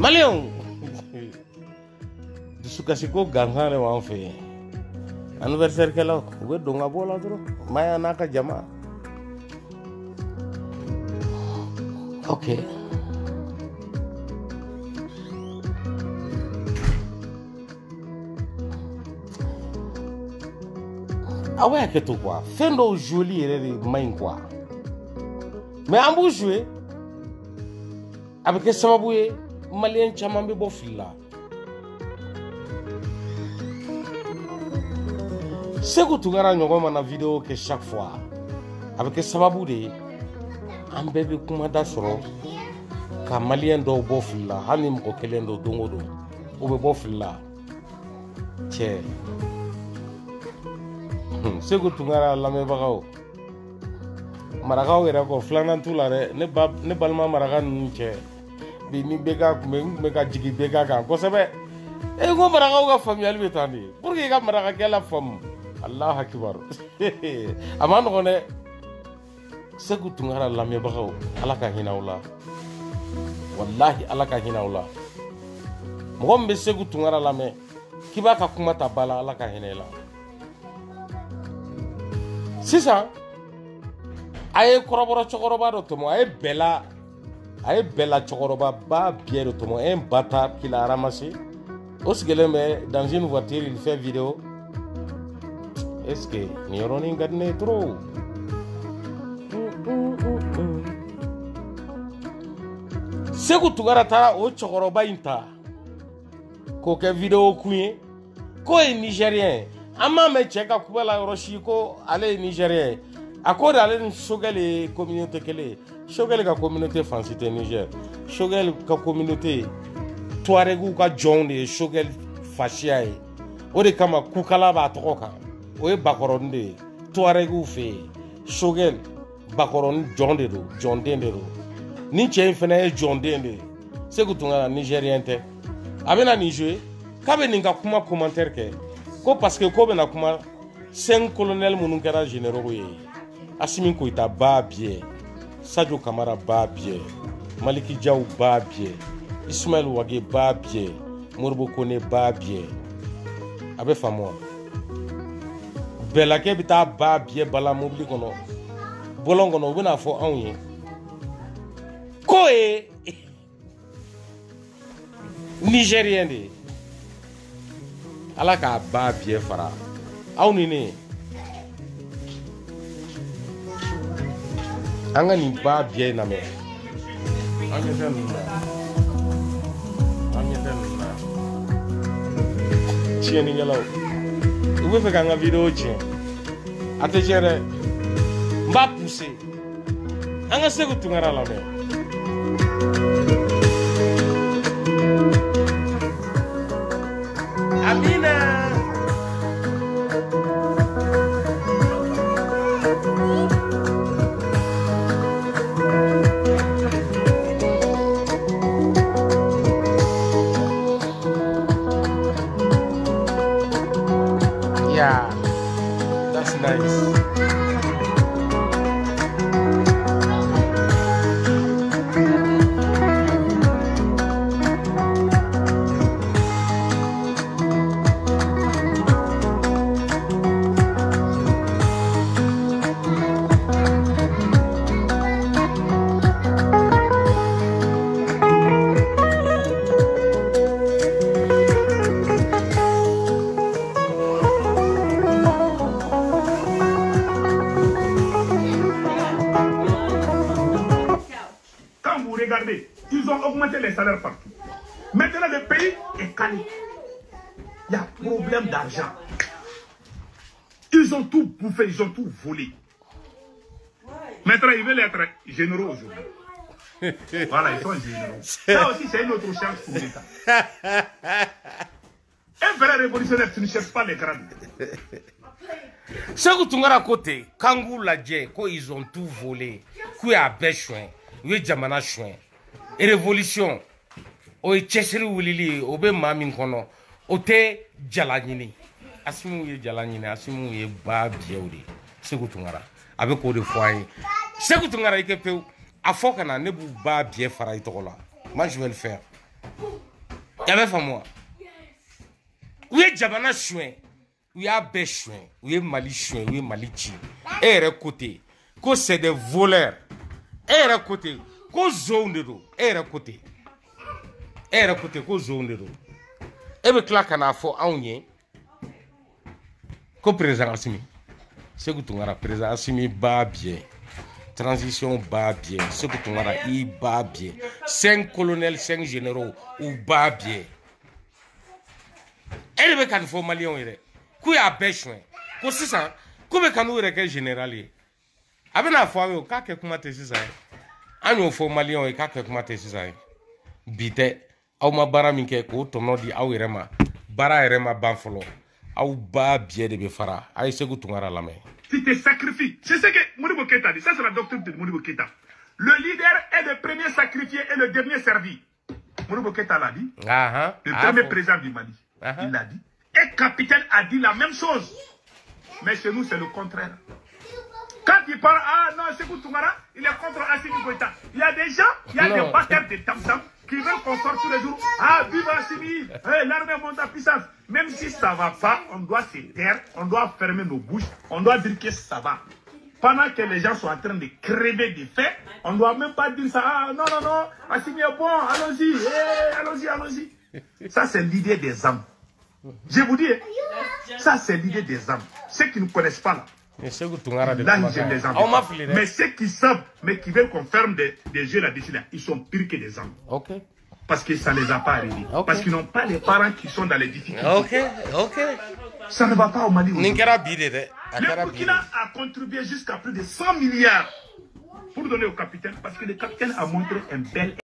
Malion dusukasi ko gangan le wan fe anniversaire kala we do nga bola dro maya naka jama okay awa que tout quoi fendo joli ere main quoi mais en bou jouer avec sababu ye malien chaman be bo filla Segu tungara nyogo mana vidéo que chaque fois avec sababu de an bebe kuma da soro ka malien do bo filla hanim ko kelen do dongo do o be bo filla che Segu tungara lame bagaw maragaw era ko flanan tulare ne balma maraga nche bi ni bega mega jigi bega kan ko sebe e go maragaw ga familial betandi pour que ga maraga kala fam Allah akbar amano gone Segu tungara lame bagaw alaka hinawla wallahi alaka hinawla mo be Segu tungara lame kiba ka kuma ta bala alaka hinela Sisa aye koroboro chokoroba do tomo aye bela chokoroba ba bière tomo un bâtard qu'il a ramassé osgele mais dans une voiture il fait vidéo est-ce que ni roni gadne trop Segu tugara tara o chokoroba inta ko ke vidéo kuye ko est nigérien ama me cheka kubala roshi ko ale nigérien akode ale ni shogele communauté kele shogele ka communauté fancité Niger shogele ka communauté Touaregu ka jonde shogele fashiae o de kama kukala ba toka o e bakoronde Touaregu fe shogele bakoron jonde do ni chen fena e jonde Segu tungara nigérien te abena ni jouer kabe ninga kuma commentaire ke ko parce que ko bena kuma 5 colonel munun kera généraux ye Assimi Koïta ba bien Sadio Kamara ba bien Maliki Diaw ba bien Ismaël Wage ba bien Morbo Kone ba bien abe famo Belake bita ba bien bala mobili kono bolon kono bena fo anwe ko e Nigérien de ala ka ba bien fara awni ne anga ni ba bien na me anga na tieni ngelaw ube fe kanga video tien ate jere mba pousser anga Segu tungara la me Amina Yeah, that's nice. Regardez, ils ont augmenté les salaires partout. Maintenant, le pays est calé. Il y a problème d'argent. Ils ont tout bouffé, ils ont tout volé. Maintenant, ils veulent être généraux aujourd'hui. Voilà, ils sont généraux. Ça aussi, c'est une autre chance pour l'État. Un vrai révolutionnaire, tu ne cherches pas les grades. Segu tungara côté, Kangou la dje, ko ils ont tout volé. Kouya bechouin. We jamana chouin et révolution o chesiri wulili o be mamin kono o te jalanyini asimu ye jalanyini asimu ye ba biewde Segu tungara avec ko de foyer Segu tungara ike peu afokana ne bu ba bie fara itola moi je vais le faire Y'avait fait moi. Où est Djabana chouin? Où y a Béchouin? Où est Mali chouin? Où est Mali chi? Et côté. Que c'est des voleurs. Et côté. Que zone de l'eau. Et côté. Et côté. Que zone de l'eau. Et bien, là, qu'on a fait un lien. Que président Assimi. C'est que tu as président Assimi va bien. Transition va bien. Ce que tu as il va bien. 5 colonels, 5 généraux, ou va bien. Elle veut qu'on fasse Malien. Qui a besoin. Comme ça, comment qu'on ait un général. Avec la foi, on a quelques matés ça. On a fait Malien et quelques matés ça. Bite, au ma bara minke ko to no di au irema. Bara irema banfolo. Au ba bien de befara. Aïe se que tu as la main. Tu te sacrifies. C'est ce que Modibo Keïta dit. Ça, c'est la doctrine de Modibo Keïta. Le leader est le premier sacrifié et le dernier servi. Modibo Keïta l'a dit. Le premier président du Mali. Il l'a dit. Et capitaine a dit la même chose. Mais chez nous, c'est le contraire. Quand il parle, ah non, Sékou Toungara, il est contre Assimi Goïta. Il y a des gens, il y a des batteurs de tam-tam qui veulent qu'on sorte tous les jours. Ah, vive Assimi, l'armée monte en puissance. Même si ça ne va pas, on doit se taire, on doit fermer nos bouches, on doit dire que ça va. Pendant que les gens sont en train de crever des faits, on ne doit même pas dire ça. Ah non, non, non, Assimi est bon, allons-y, allons-y, allons-y. Ça, c'est l'idée des âmes. Je vous dis, ça, c'est l'idée des âmes. Ceux qui ne connaissent pas là. Là, j'aime les âmes. Mais ceux qui savent, mais qui veulent qu'on ferme des jeux là-dessus, là, ils sont pires que des âmes. Parce que ça ne les a pas arrivés. Parce qu'ils n'ont pas les parents qui sont dans les difficultés. Ça ne va pas au Mali. Le Burkina a contribué jusqu'à plus de 100 milliards pour donner au capitaine, parce que le capitaine a montré un bel